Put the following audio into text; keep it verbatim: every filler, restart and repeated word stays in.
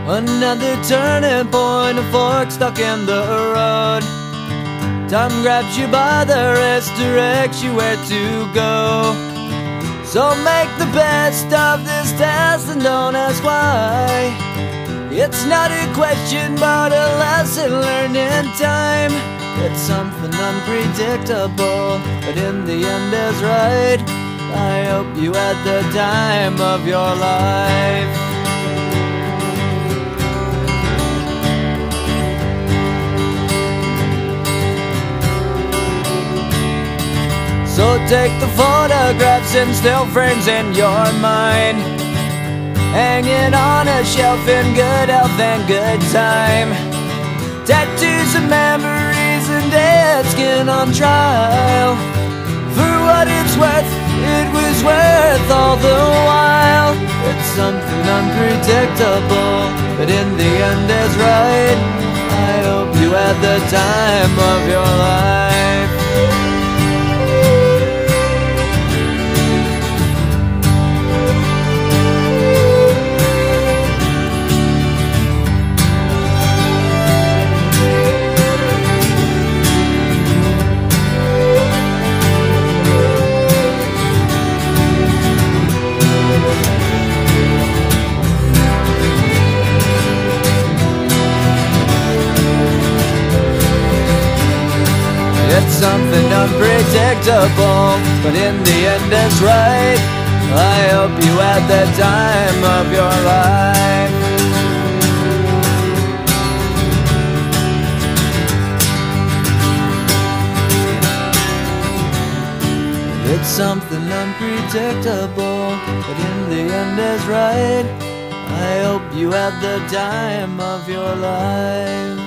Another turning point, a fork stuck in the road. Time grabs you by the wrist, directs you where to go. So make the best of this test and don't ask why. It's not a question but a lesson learned in time. It's something unpredictable, but in the end is right. I hope you had the time of your life. So take the photographs and still frames in your mind, hanging on a shelf in good health and good time. Tattoos of memories and dead skin on trial. For what it's worth, it was worth all the while. It's something unpredictable, but in the end is right. I hope you had the time of your life. It's something unpredictable, but in the end it's right. I hope you had the time of your life. It's something unpredictable, but in the end is right. I hope you had the time of your life.